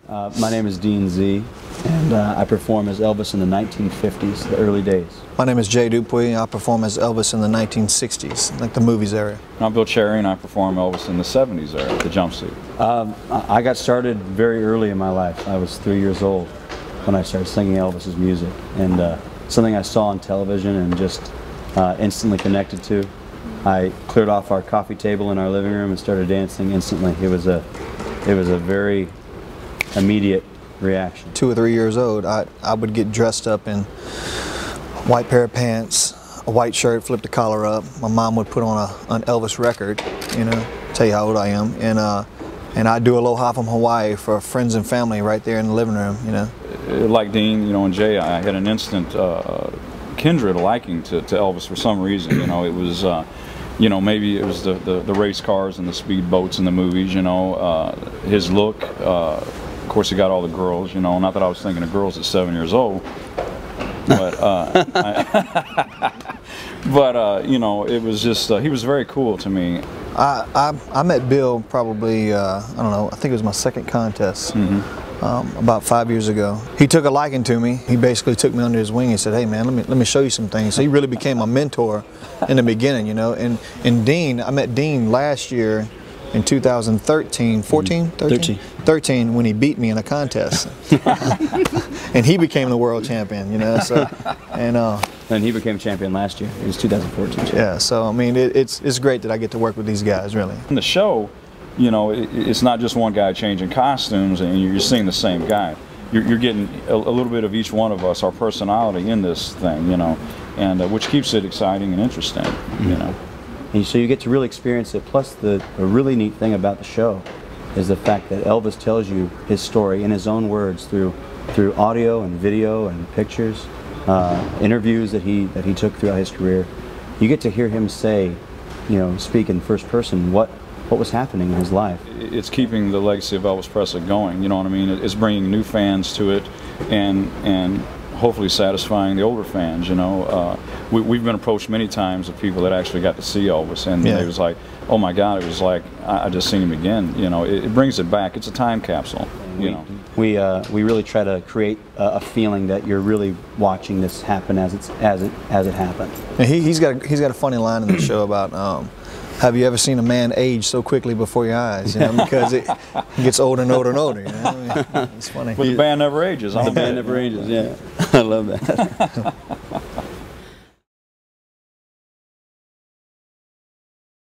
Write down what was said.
My name is Dean Z, and I perform as Elvis in the 1950s, the early days. My name is Jay Dupuy. I perform as Elvis in the 1960s, like the movies era. I'm Bill Cherry, and I perform Elvis in the 70s era, the jumpsuit. I got started very early in my life. I was 3 years old when I started singing Elvis's music, and something I saw on television and just instantly connected to. I cleared off our coffee table in our living room and started dancing instantly. It was a very immediate reaction. 2 or 3 years old, I would get dressed up in white pair of pants, a white shirt, flip the collar up. My mom would put on an Elvis record, you know, tell you how old I am, and I'd do Aloha from Hawaii for friends and family right there in the living room, you know. Like Dean, you know, and Jay, I had an instant kindred liking to Elvis for some reason. You know, it was, you know, maybe it was the race cars and the speed boats in the movies. You know, his look. Of course, he got all the girls. You know, not that I was thinking of girls at 7 years old, but you know, it was just he was very cool to me. I met Bill probably I don't know. I think it was my second contest. About 5 years ago. He took a liking to me. He basically took me under his wing and said, "Hey man, let me show you some things." So he really became my mentor in the beginning, you know. And Dean, I met Dean last year in 2013, 13 when he beat me in a contest. And he became the world champion, you know. So And he became champion last year. It was 2014 champion. Yeah, so I mean it's great that I get to work with these guys, really. In the show, you know, it's not just one guy changing costumes and you're seeing the same guy. You're getting a little bit of each one of us, our personality in this thing, you know, and which keeps it exciting and interesting, you know. And so you get to really experience it. Plus, the really neat thing about the show is the fact that Elvis tells you his story in his own words through audio and video and pictures, interviews that he took throughout his career. You get to hear him say, you know, speak in first person what was happening in his life. It's keeping the legacy of Elvis Presley going, you know what I mean? It's bringing new fans to it and hopefully satisfying the older fans, you know. We've been approached many times of people that actually got to see Elvis, and it was like, oh my God, it was like, I just seen him again, you know. It brings it back. It's a time capsule, you know. We really try to create a feeling that you're really watching this happen as it happened. And he's got a funny line in the show about have you ever seen a man age so quickly before your eyes? You know, because it gets older and older and older. You know? I mean, it's funny. But the band never ages. The band never ages. Yeah, I love that.